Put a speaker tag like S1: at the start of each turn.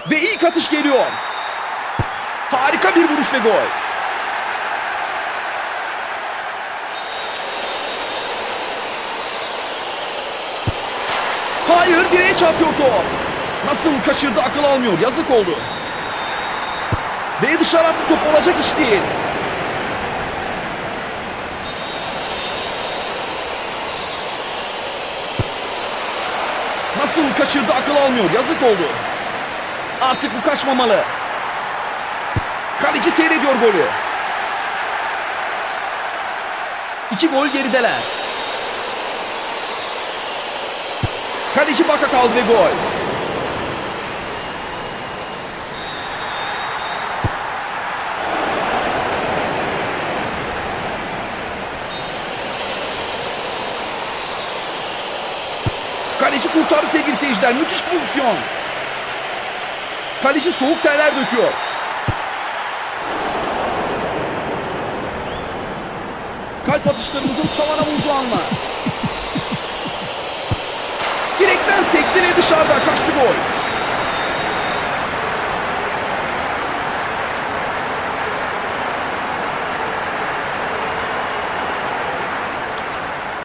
S1: Ve ilk atış geliyor. Harika bir vuruş ve gol. Hayır, direğe çarpıyor top. Nasıl kaçırdı, akıl almıyor. Yazık oldu. Ve dışarı attı, top olacak iş değil. Nasıl kaçırdı, akıl almıyor. Yazık oldu. Artık bu kaçmamalı. Kaleci seyrediyor golü. 2 gol gerideler. Kaleci baka kaldı ve gol. Kaleci kurtardı sevgili seyirciler. Müthiş pozisyon. Kaleci soğuk terler döküyor. Kalp atışlarımızın tavana vurduğu anlar. Direkten sekti ve dışarıda kaçtı gol.